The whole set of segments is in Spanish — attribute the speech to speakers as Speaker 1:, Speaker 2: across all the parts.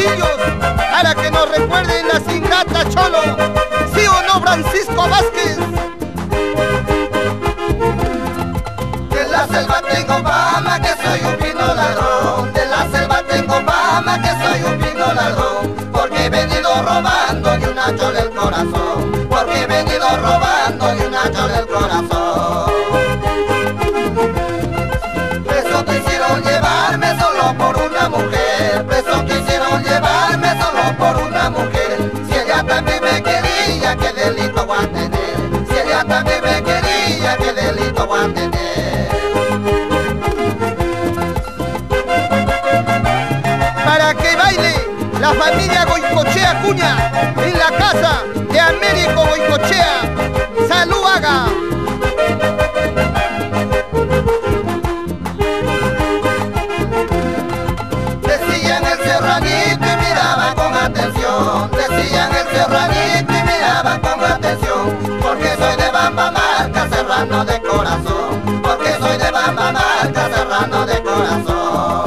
Speaker 1: pasillos para que nos recuerden las ingratas, cholo. ¿Sí o no, Francisco Vázquez?
Speaker 2: De la selva tengo fama que soy un fino ladrón. De la selva tengo fama que soy un fino ladrón. Porque he venido robando de una chola el corazón. Porque he venido robando de una chola el corazón. Preso quisieron llevarme solo por una mujer. Preso quisieron llevarme solo por una mujer. Si ella también me quería, ¿qué delito voy a tener? Si ella también me quería, ¿qué delito voy a tener?
Speaker 1: Para que baile la familia Goicochea Cuña en la casa de Américo Goicochea. ¡Salud, haga!
Speaker 2: Decían el serranito y miraba con atención. Decían el serranito y miraba con atención. Porque soy de Bamba Marca, serrano de corazón. Porque soy de Bamba Marca, serrano de corazón.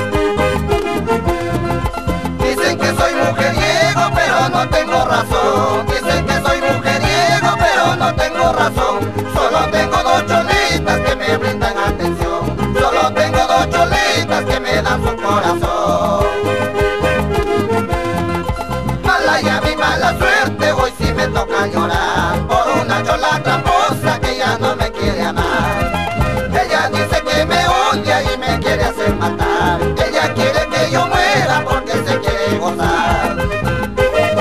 Speaker 2: Dicen que soy mujeriego, pero no tengo razón. Dicen que soy mujeriego, pero no tengo razón. Solo tengo dos cholitas que me brindan atención. Solo tengo dos cholitas que me dan su corazón. Mala ya mi mala suerte, hoy sí me toca llorar por una chola tramposa que ya no me quiere amar. Ella dice que me odia y me quiere hacer matar. Ella quiere que yo muera porque se quiere gozar.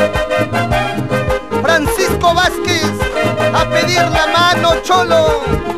Speaker 1: Francisco Vázquez, a pedir la mano, cholo.